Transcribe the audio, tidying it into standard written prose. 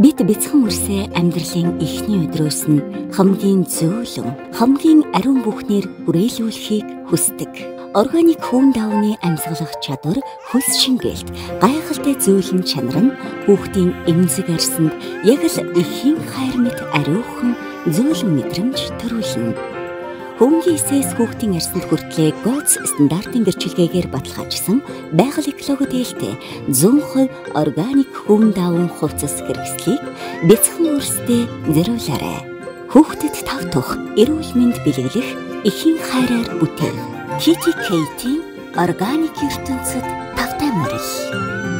Бид бяцхан үрсээ амьдралын эхний өдрөөс нь хамгийн зөөлөн, хамгийн ариун бүхнээр хүрээлүүлэхийг хүсдэг. Органик хүн давны амьсгалах чадвар, хөлс шингээлт, гайхалтай зөөлөн чанар нь хүүхдийн эмзэг арсанд яг л эхийн хайр мэт ариухан зөөлөн мэдрэмж төрүүлнэ. Хөнгөөсөөс хүүхдийн арсанд хүртлээ ГОЦ стандартын гэрчилгээгээр баталгаажсан байгаль экологи дээлтэй 100% органик хүн даван хувцас хэрэгслийг бяцхан үрсдээ зориулаарай. Хүүхдэд тавтах, эрүүл мэнд бэлэглэх эхийн хайраар бүтээх KitiKate-ийн органик ертөнцид тавтай морил.